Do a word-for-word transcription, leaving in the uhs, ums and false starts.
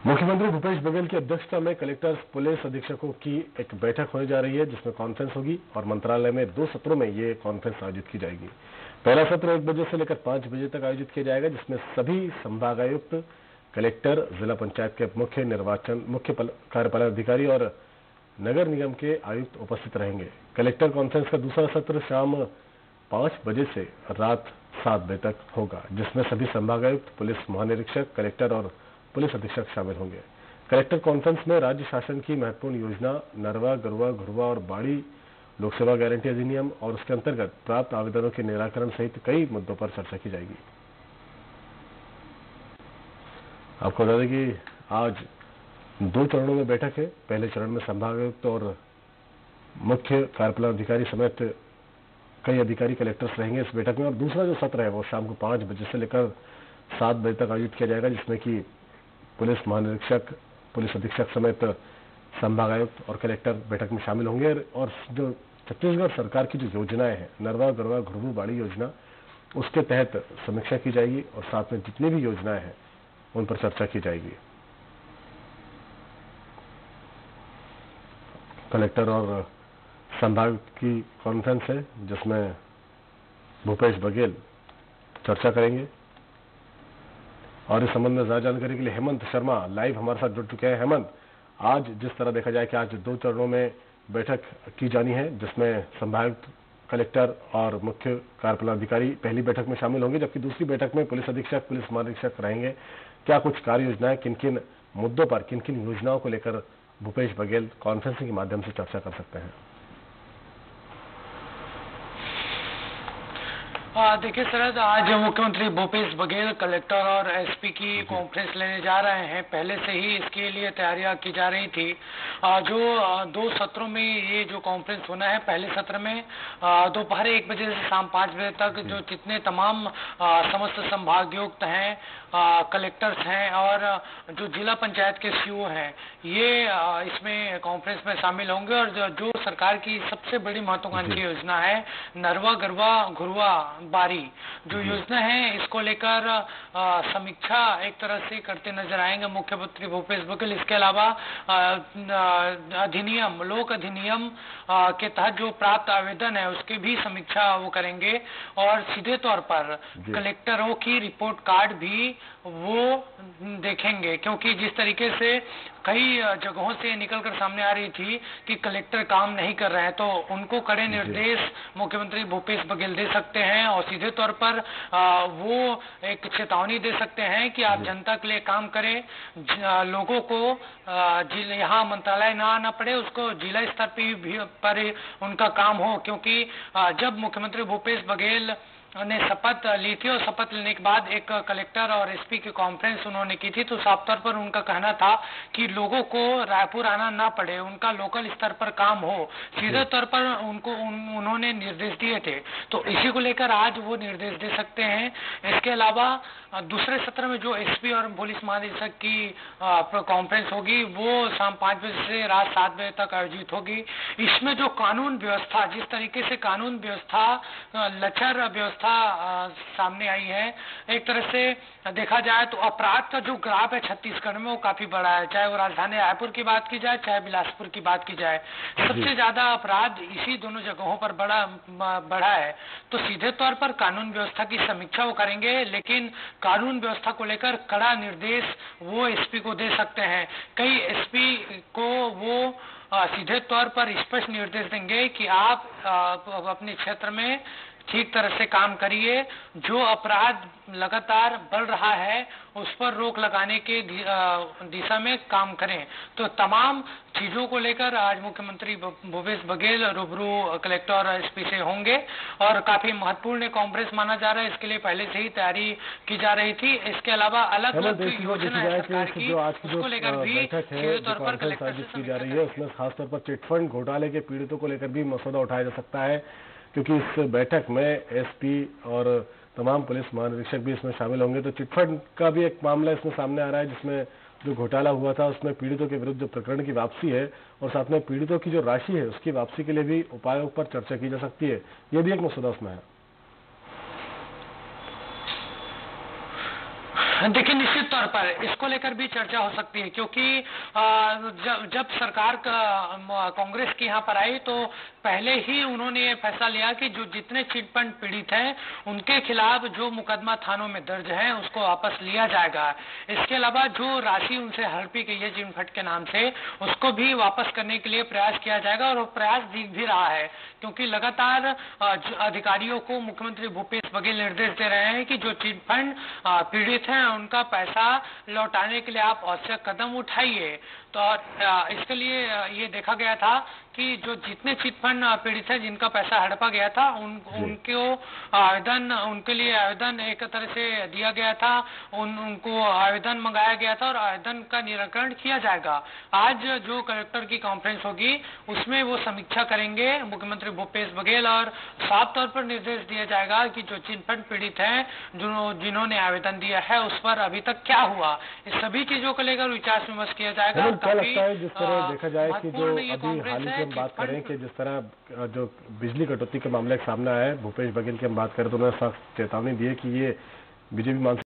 मुख्यमंत्री भूपेश बघेल की अध्यक्षता में कलेक्टर्स पुलिस अधीक्षकों की एक बैठक होने जा रही है, जिसमें कॉन्फ्रेंस होगी और मंत्रालय में दो सत्रों में ये कॉन्फ्रेंस आयोजित की जाएगी। पहला सत्र एक बजे से लेकर पांच बजे तक आयोजित किया जाएगा, जिसमें सभी संभागायुक्त, कलेक्टर, जिला पंचायत के मुख्य निर्वाचन मुख्य कार्यपालन अधिकारी और नगर निगम के आयुक्त उपस्थित रहेंगे। कलेक्टर कॉन्फ्रेंस का दूसरा सत्र शाम पांच बजे से रात सात बजे तक होगा, जिसमें सभी संभागायुक्त, पुलिस महानिरीक्षक, कलेक्टर और पुलिस अधीक्षक शामिल होंगे। कलेक्टर कॉन्फ्रेंस में राज्य शासन की महत्वपूर्ण योजना नरवा, गरुआ, घुरवा और बाड़ी लोक सेवा गारंटी अधिनियम और उसके अंतर्गत प्राप्त आवेदनों के निराकरण सहित कई मुद्दों पर चर्चा की जाएगी। आपको बता दें कि आज दो चरणों में बैठक है। पहले चरण में संभागायुक्त और मुख्य कार्यपालन अधिकारी समेत कई अधिकारी कलेक्टर्स रहेंगे इस बैठक में, और दूसरा जो सत्र है वो शाम को पांच बजे से लेकर सात बजे तक आयोजित किया जाएगा, जिसमें कि पुलिस महानिरीक्षक, पुलिस अधीक्षक समेत संभागायुक्त और कलेक्टर बैठक में शामिल होंगे। और जो छत्तीसगढ़ सरकार की जो योजनाएं हैं, नरवा, गरुआ, घुरवा, बाड़ी योजना, उसके तहत समीक्षा की जाएगी और साथ में जितनी भी योजनाएं हैं उन पर चर्चा की जाएगी। कलेक्टर और संभागायुक्त की कॉन्फ्रेंस है, जिसमें भूपेश बघेल चर्चा करेंगे। और इस संबंध में ज्यादा जानकारी के लिए हेमंत शर्मा लाइव हमारे साथ जुड़ चुके हैं। हेमंत, आज जिस तरह देखा जाए कि आज दो चरणों में बैठक की जानी है, जिसमें संभागायुक्त, कलेक्टर और मुख्य कार्यपालन अधिकारी पहली बैठक में शामिल होंगे, जबकि दूसरी बैठक में पुलिस अधीक्षक, पुलिस महानिरीक्षक रहेंगे। क्या कुछ कार्य योजनाएं, किन किन मुद्दों पर, किन किन योजनाओं को लेकर भूपेश बघेल कॉन्फ्रेंसिंग के माध्यम से चर्चा कर सकते हैं? देखिए शरद, आज मुख्यमंत्री भूपेश बघेल कलेक्टर और एसपी की कॉन्फ्रेंस लेने जा रहे हैं। पहले से ही इसके लिए तैयारियां की जा रही थी। जो दो सत्रों में ये जो कॉन्फ्रेंस होना है, पहले सत्र में दोपहर एक बजे से शाम पाँच बजे तक जो जितने तमाम समस्त संभागायुक्त हैं, कलेक्टर्स हैं और जो जिला पंचायत के सीओ हैं, ये इसमें कॉन्फ्रेंस में शामिल होंगे। और जो, जो सरकार की सबसे बड़ी महत्वाकांक्षी योजना है नरवा, गरुआ, घुरवा, बारी जो योजना है, इसको लेकर समीक्षा एक तरह से करते नजर आएंगे मुख्यमंत्री भूपेश बघेल। इसके अलावा अधिनियम, लोक अधिनियम के तहत जो प्राप्त आवेदन है उसकी भी समीक्षा वो करेंगे। और सीधे तौर पर कलेक्टरों की रिपोर्ट कार्ड भी वो देखेंगे, क्योंकि जिस तरीके से कई जगहों से निकलकर सामने आ रही थी कि कलेक्टर काम नहीं कर रहे हैं, तो उनको कड़े निर्देश मुख्यमंत्री भूपेश बघेल दे सकते हैं और सीधे तौर पर आ, वो एक चेतावनी दे सकते हैं कि आप जनता के लिए काम करें, लोगों को यहाँ मंत्रालय ना आना पड़े, उसको जिला स्तर पर पर उनका काम हो। क्योंकि आ, जब मुख्यमंत्री भूपेश बघेल ने शपथ ली थी और शपथ लेने के बाद एक कलेक्टर और एसपी की कॉन्फ्रेंस उन्होंने की थी, तो साफ तौर पर उनका कहना था कि लोगों को रायपुर आना ना पड़े, उनका लोकल स्तर पर काम हो। सीधे तौर पर उनको उन, उन्होंने निर्देश दिए थे, तो इसी को लेकर आज वो निर्देश दे सकते हैं। इसके अलावा दूसरे सत्र में जो एसपी और पुलिस महानिरीक्षक की कॉन्फ्रेंस होगी वो शाम पाँच बजे से रात सात बजे तक आयोजित होगी। इसमें जो कानून व्यवस्था, जिस तरीके से कानून व्यवस्था लचर व्यवस्था सामने आई है, एक तरह से देखा जाए तो अपराध का जो ग्राफ है छत्तीसगढ़ में वो काफी बड़ा है। चाहे वो राजधानी रायपुर की बात की जाए, चाहे बिलासपुर की बात की जाए, सबसे ज्यादा अपराध इसी दोनों जगहों पर बड़ा बढ़ा है। तो सीधे तौर पर कानून व्यवस्था की समीक्षा वो करेंगे, लेकिन कानून व्यवस्था को लेकर कड़ा निर्देश वो एसपी को दे सकते हैं। कई एसपी को वो आ, सीधे तौर पर स्पष्ट निर्देश देंगे कि आप आ, अपने क्षेत्र में ठीक तरह से काम करिए, जो अपराध लगातार बढ़ रहा है उस पर रोक लगाने के दिशा में काम करें। तो तमाम चीजों को लेकर आज मुख्यमंत्री भूपेश बघेल रूबरू कलेक्टर और एसपी से होंगे और काफी महत्वपूर्ण कॉन्फ्रेंस माना जा रहा है। इसके लिए पहले से ही तैयारी की जा रही थी। इसके अलावा अलग अलग योजना है सरकार की, उसको लेकर भी सीधे तौर पर कलेक्टर से की जा रही है, उसमें खासतौर पर चिटफंड घोटाले के पीड़ितों को लेकर भी मसौदा उठाया जा सकता है, क्योंकि इस बैठक में एसपी और तमाम पुलिस महानिरीक्षक भी इसमें शामिल होंगे। तो चिटफंड का भी एक मामला इसमें सामने आ रहा है, जिसमें जो घोटाला हुआ था उसमें पीड़ितों के विरुद्ध जो प्रकरण की वापसी है और साथ में पीड़ितों की जो राशि है उसकी वापसी के लिए भी उपायों पर चर्चा की जा सकती है। यह भी एक मसौदा उसमें है। देखिए, निश्चित तौर पर इसको लेकर भी चर्चा हो सकती है, क्योंकि जब जब सरकार कांग्रेस की यहाँ पर आई तो पहले ही उन्होंने ये फैसला लिया कि जो जितने चिटफंड पीड़ित हैं उनके खिलाफ जो मुकदमा थानों में दर्ज है उसको वापस लिया जाएगा। इसके अलावा जो राशि उनसे हड़पी गई है चिटफंड के नाम से, उसको भी वापस करने के लिए प्रयास किया जाएगा, और वो प्रयास दिख भी रहा है, क्योंकि लगातार अधिकारियों को मुख्यमंत्री भूपेश बघेल निर्देश दे रहे हैं कि जो चिटफंड पीड़ित हैं उनका पैसा लौटाने के लिए आप आवश्यक कदम उठाइए। तो इसके लिए ये देखा गया था कि जो जितने चिटफंड पीड़ित हैं जिनका पैसा हड़पा गया था उन उनको आवेदन उनके लिए आवेदन एक तरह से दिया गया था, उन उनको आवेदन मंगाया गया था और आवेदन का निराकरण किया जाएगा। आज जो कलेक्टर की कॉन्फ्रेंस होगी उसमें वो समीक्षा करेंगे मुख्यमंत्री भूपेश बघेल, और साफ तौर पर निर्देश दिया जाएगा कि जो चिटफंड पीड़ित हैं जो जिन्होंने आवेदन दिया है उस पर अभी तक क्या हुआ, इस सभी चीजों को लेकर विचार विमर्श किया जाएगा। क्या लगता है जिस तरह देखा जाए कि जो अभी हाल ही की हम बात करें कि जिस तरह जो बिजली कटौती के मामले सामने आया है, भूपेश बघेल की हम बात करें तो उन्होंने सख्त चेतावनी दी है कि ये बीजेपी